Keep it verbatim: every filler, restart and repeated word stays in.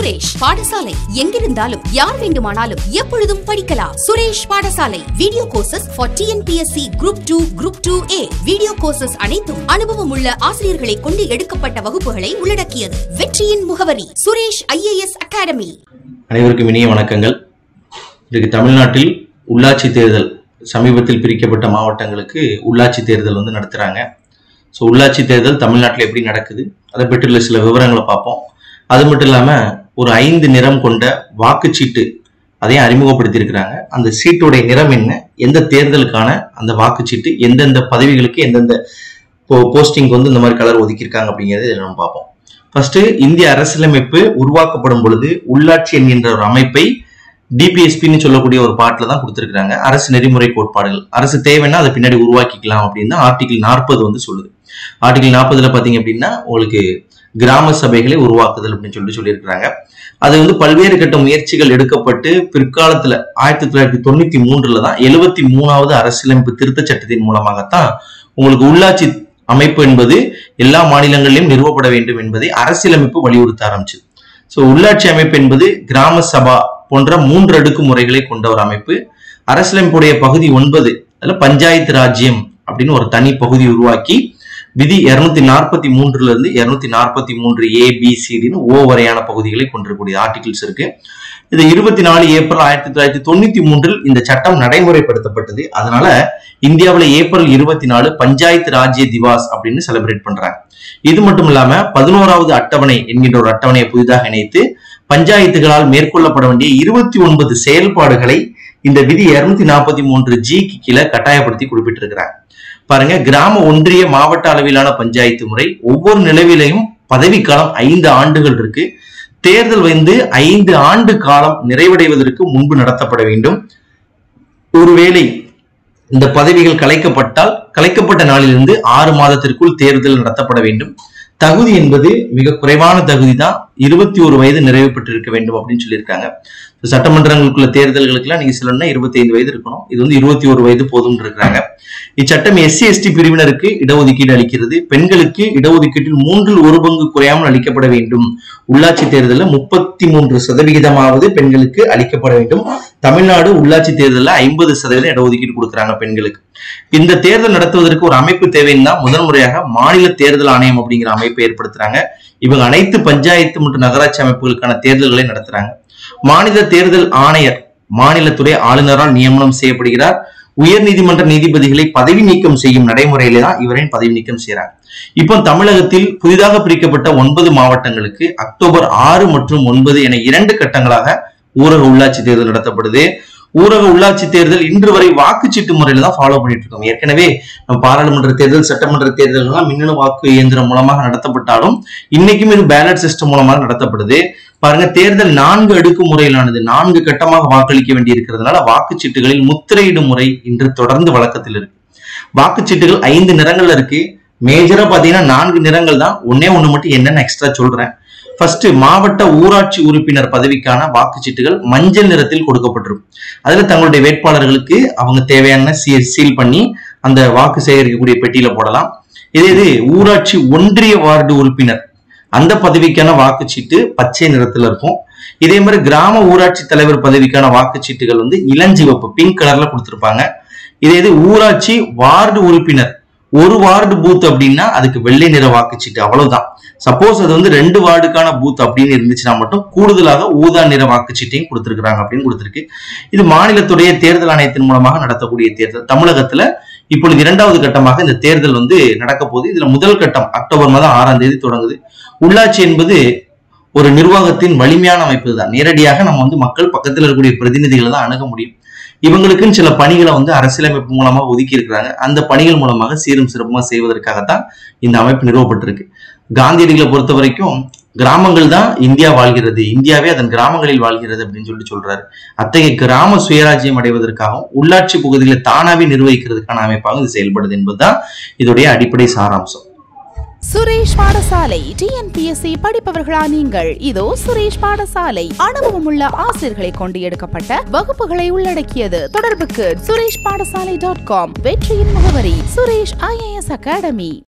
சுரேஷ் பாடசாலை எங்கிருந்தாலும் யார் வேண்டுமானாலும் எப்பொழுதும் படிக்கலாம். சுரேஷ் பாடசாலை video courses for T N P S C group two group two A video courses அனைத்தும் அனுபவம் உள்ள ஆசிரியர்களை கொண்டு எடுக்கப்பட்ட வகுப்புகளை உள்ளடக்கியது. வெற்றியின் முகவரி Suresh I A S academy. அனைவருக்கும் இனிய வணக்கங்கள். இதுக்கு தமிழ்நாட்டில் உள்ளாட்சி தேர்தல் சமீபத்தில் பிரிக்கப்பட்ட மாவட்டங்களுக்கு உள்ளாட்சி தேர்தல் வந்து நடத்துறாங்க. ஸோ உள்ளாட்சி தேர்தல் தமிழ்நாட்டில் எப்படி நடக்குது அதை பற்றியுள்ள சில விவரங்களை பார்ப்போம். அது மட்டும் இல்லாமல் ஒரு ஐந்து நிறம் கொண்ட வாக்குச்சீட்டு அதையும் அறிமுகப்படுத்தி இருக்கிறாங்க. அந்த சீட்டுடைய நிறம் என்ன, எந்த தேர்தலுக்கான அந்த வாக்குச்சீட்டு, எந்தெந்த பதவிகளுக்கு எந்தெந்த போஸ்டிங் வந்து இந்த மாதிரி கலர் ஒதுக்கியிருக்காங்க அப்படிங்கிறத இதில் நம்ம பார்ப்போம். ஃபர்ஸ்ட், இந்திய அரசியலமைப்பு உருவாக்கப்படும் பொழுது உள்ளாட்சி என்கின்ற ஒரு அமைப்பை டிபிஎஸ்பின்னு சொல்லக்கூடிய ஒரு பாட்டில் தான் கொடுத்துருக்காங்க. அரசு நெறிமுறை கோட்பாடுகள், அரசு தேவைன்னா அதை பின்னாடி உருவாக்கிக்கலாம் அப்படின்னு ஆர்டிகிள் நாற்பது வந்து சொல்லுது. ஆர்டிகிள் நாற்பதுல பாத்தீங்க அப்படின்னா உங்களுக்கு கிராம சபைகளை உருவாக்குதல் அப்படின்னு சொல்லிட்டு சொல்லியிருக்கிறாங்க. அது வந்து பல்வேறு கட்ட முயற்சிகள் எடுக்கப்பட்டு பிற்காலத்துல ஆயிரத்தி தொள்ளாயிரத்தி தொண்ணூத்தி மூன்றுல தான் எழுபத்தி மூணாவது அரசியலமைப்பு திருத்த சட்டத்தின் மூலமாகத்தான் உங்களுக்கு உள்ளாட்சி அமைப்பு என்பது எல்லா மாநிலங்களிலும் நிறுவப்பட வேண்டும் என்பதை அரசியலமைப்பு வலியுறுத்த ஆரம்பிச்சது. ஸோ உள்ளாட்சி அமைப்பு என்பது கிராம சபா போன்ற மூன்று அடுக்கு முறைகளை கொண்ட ஒரு அமைப்பு. அரசியலமைப்புடைய பகுதி ஒன்பது அதுல பஞ்சாயத்து ராஜ்யம் அப்படின்னு ஒரு தனி பகுதி உருவாக்கி விதி இருநூத்தி நாற்பத்தி மூன்றுல இருந்து இருநூத்தி நாற்பத்தி மூன்று ஏ பி சிடின்னு ஓ வரையான பகுதிகளை கொண்டிருக்கக்கூடிய ஆர்டிகிள்ஸ் இருக்கு. இது இருபத்தி நாலு ஏப்ரல் ஆயிரத்தி தொள்ளாயிரத்தி தொண்ணூத்தி மூன்றில் இந்த சட்டம் நடைமுறைப்படுத்தப்பட்டது. அதனால இந்தியாவில ஏப்ரல் இருபத்தி நாலு பஞ்சாயத்து ராஜ்ய திவாஸ் அப்படின்னு செலிப்ரேட் பண்றாங்க. இது மட்டும் இல்லாம பதினோராவது அட்டவணை என்கின்ற ஒரு அட்டவணையை புதிதாக இணைத்து பஞ்சாயத்துகளால் மேற்கொள்ளப்பட வேண்டிய இருபத்தி ஒன்பது செயல்பாடுகளை இந்த விதி இருநூத்தி நாற்பத்தி மூன்று ஜிக்கு கீழே கட்டாயப்படுத்தி குறிப்பிட்டிருக்கிறாங்க. பாருங்க, கிராம ஒன்றிய மாவட்ட அளவிலான பஞ்சாயத்து முறை ஒவ்வொரு நிலவிலையும் பதவிக்காலம் ஐந்து ஆண்டுகள் இருக்கு. தேர்தல் வந்து ஐந்து ஆண்டு காலம் நிறைவடைவதற்கு முன்பு நடத்தப்பட வேண்டும். ஒருவேளை இந்த பதவிகள் கலைக்கப்பட்டால் கலைக்கப்பட்ட நாளிலிருந்து ஆறு மாதத்திற்குள் தேர்தல் நடத்தப்பட வேண்டும். தகுதி என்பது மிக குறைவான தகுதி தான், இருபத்தி ஒரு வயது நிறைவு பெற்றிருக்க வேண்டும் அப்படின்னு சொல்லியிருக்காங்க. சட்டமன்றங்களுக்குள்ள தேர்தல்களுக்கெல்லாம் நீங்க சொல்லணும்னா இருபத்தி ஐந்து வயது இருக்கணும். இது வந்து இருபத்தி ஒரு வயது போதும் இருக்கிறாங்க. இச்சட்டம் எஸ்சி எஸ்டி பிரிவினருக்கு இடஒதுக்கீடு அளிக்கிறது. பெண்களுக்கு இடஒதுக்கீட்டில் மூன்றில் ஒரு பங்கு குறையாமல் அளிக்கப்பட வேண்டும். உள்ளாட்சி தேர்தலில் முப்பத்தி மூன்று சதவிகிதமாவது பெண்களுக்கு அளிக்கப்பட வேண்டும். தமிழ்நாடு உள்ளாட்சி தேர்தலில் ஐம்பது சதவீதம் இடஒதுக்கீடு கொடுக்குறாங்க பெண்களுக்கு. இந்த தேர்தல் நடத்துவதற்கு ஒரு அமைப்பு தேவைன்னா முதல் முறையாக மாநில தேர்தல் ஆணையம் அப்படிங்கிற அமைப்பை ஏற்படுத்துறாங்க. இவங்க அனைத்து பஞ்சாயத்து மற்றும் நகராட்சி அமைப்புகளுக்கான தேர்தல்களை நடத்துறாங்க. மாநில தேர்தல் ஆணையர் மாநிலத்துறை ஆளுநரால் நியமனம் செய்யப்படுகிறார். உயர் நீதிமன்ற நீதிபதிகளை பதவி நீக்கம் செய்யும் நடைமுறையில தான் இவரையும் பதவி நீக்கம் செய்யறாங்க. இப்போ தமிழகத்தில் புதிதாக பிரிக்கப்பட்ட ஒன்பது மாவட்டங்களுக்கு அக்டோபர் ஆறு மற்றும் ஒன்பது என இரண்டு கட்டங்களாக ஊரக உள்ளாட்சி தேர்தல் நடத்தப்படுது. ஊரக உள்ளாட்சி தேர்தல் இன்று வரை வாக்குச்சீட்டு முறையில தான் ஃபாலோ பண்ணிட்டு இருக்கோம். ஏற்கனவே நம்ம பாராளுமன்ற தேர்தல், சட்டமன்ற தேர்தல்கள்லாம் மின்னணு வாக்கு இயந்திரம் மூலமாக நடத்தப்பட்டாலும் இன்னைக்கும் இது பேலட் சிஸ்டம் மூலமாக நடத்தப்படுது. பாருங்க, தேர்தல் நான்கு அடுக்கு முறையிலானது, நான்கு கட்டமாக வாக்களிக்க வேண்டி இருக்கிறதுனால வாக்குச்சீட்டுகளில் முத்திரையிடும் முறை இன்று தொடர்ந்து வழக்கத்தில் இருக்கு. வாக்குச்சீட்டுகள் ஐந்து நிறங்கள்ல இருக்கு. மேஜரா பாத்தீங்கன்னா நான்கு நிறங்கள் தான். ஒன்னே ஒண்ணு மட்டும் என்னன்னு எக்ஸ்ட்ரா சொல்றேன். ஃபர்ஸ்ட், மாவட்ட ஊராட்சி உறுப்பினர் பதவிக்கான வாக்குச்சீட்டுகள் மஞ்சள் நிறத்தில் கொடுக்கப்பட்டிருக்கும். அதுல தங்களுடைய வேட்பாளர்களுக்கு அவங்க தேவையான சீல் பண்ணி அந்த வாக்கு சேகரிக்கக்கூடிய பெட்டியில போடலாம். இதே இது ஊராட்சி ஒன்றிய வார்டு உறுப்பினர் அந்த பதவிக்கான வாக்குச்சீட்டு பச்சை நிறத்துல இருக்கும். இதே மாதிரி கிராம ஊராட்சி தலைவர் பதவிக்கான வாக்குச்சீட்டுகள் வந்து இளஞ்சிவப்பு பிங்க் கலர்ல கொடுத்திருப்பாங்க. இதே இது ஊராட்சி வார்டு உறுப்பினர் ஒரு வார்டு பூத் அப்படின்னா அதுக்கு வெள்ளை நிற வாக்குச்சீட்டு, அவ்வளவுதான். சப்போஸ் அது வந்து ரெண்டு வார்டுக்கான பூத் அப்படின்னு இருந்துச்சுன்னா மட்டும் கூடுதலாக ஊதா நிற வாக்குச்சீட்டையும் கொடுத்திருக்கிறாங்க அப்படின்னு கொடுத்திருக்கு. இது மாநிலத்துடைய தேர்தல் ஆணையத்தின் மூலமாக நடத்தக்கூடிய தேர்தல். தமிழகத்துல இப்பொழுது இரண்டாவது கட்டமாக இந்த தேர்தல் வந்து நடக்க போகுது. இதுல முதல் கட்டம் அக்டோபர் மாதம் ஆறாம் தேதி தொடங்குது. உள்ளாட்சி என்பது ஒரு நிர்வாகத்தின் வலிமையான அமைப்பு தான். நேரடியாக நம்ம வந்து மக்கள் பக்கத்தில் இருக்கக்கூடிய பிரதிநிதிகளை தான் அணுக முடியும். இவங்களுக்குன்னு சில பணிகளை வந்து அரசியலமைப்பு மூலமா ஒதுக்கி இருக்கிறாங்க. அந்த பணிகள் மூலமாக சீரும் சிறப்புமா செய்வதற்காகத்தான் இந்த அமைப்பு நிறுவப்பட்டிருக்கு. காந்தியடிகளை பொறுத்த வரைக்கும் கிராமங்கள் தான் இந்தியா வாழ்கிறது, இந்தியாவே அதன் கிராமங்களில் வாழ்கிறது அப்படின்னு சொல்லிட்டு சொல்றாரு. அத்தகைய கிராம சுயராஜ்யம் அடைவதற்காகவும் உள்ளாட்சி பகுதிகளை தானாவே நிர்வகிக்கிறதுக்கான அமைப்பாக இது செயல்படுது என்பதுதான் இதோடைய அடிப்படை சாராம்சம். சுரேஷ் பாடசாலை T N P S C படிப்பவர்களா நீங்கள்? இதோ சுரேஷ் பாடசாலை அனுபவமுள்ள ஆசிரியர்களை கொண்டு எடுக்கப்பட்ட வகுப்புகளை உள்ளடக்கியது. தொடர்புக்கு சுரேஷ் பாடசாலை டாட் காம். வெற்றியின் முகவரி Suresh I A S academy.